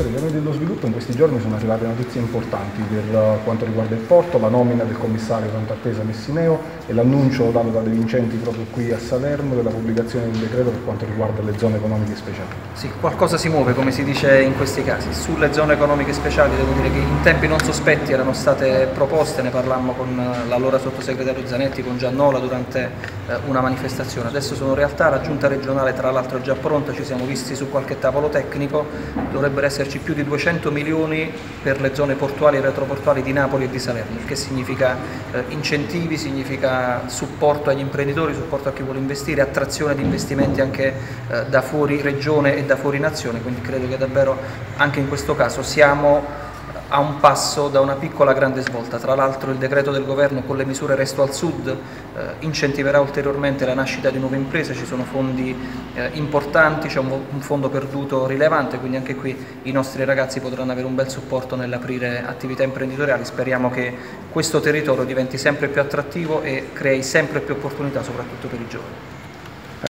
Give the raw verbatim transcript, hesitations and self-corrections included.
Commissario delegato dello sviluppo, in questi giorni sono arrivate notizie importanti per quanto riguarda il porto, la nomina del commissario tanto attesa Messineo e l'annuncio dato da De Vincenti proprio qui a Salerno della pubblicazione di un decreto per quanto riguarda le zone economiche speciali. Sì, qualcosa si muove, come si dice in questi casi. Sulle zone economiche speciali devo dire che in tempi non sospetti erano state proposte, ne parlammo con l'allora sottosegretario Zanetti, con Giannola durante eh, una manifestazione. Adesso sono realtà, la giunta regionale tra l'altro è già pronta, ci siamo visti su qualche tavolo tecnico, dovrebbero esserci più di duecento milioni per le zone portuali e retroportuali di Napoli e di Salerno, il che significa eh, incentivi, significa supporto agli imprenditori, supporto a chi vuole investire, attrazione di investimenti anche eh, da fuori regione e da fuori nazione, quindi credo che davvero anche in questo caso siamo a un passo da una piccola grande svolta. Tra l'altro il decreto del governo con le misure Resto al Sud eh, incentiverà ulteriormente la nascita di nuove imprese, ci sono fondi eh, importanti, c'è un, un fondo perduto rilevante, quindi anche qui i nostri ragazzi potranno avere un bel supporto nell'aprire attività imprenditoriali. Speriamo che questo territorio diventi sempre più attrattivo e crei sempre più opportunità soprattutto per i giovani.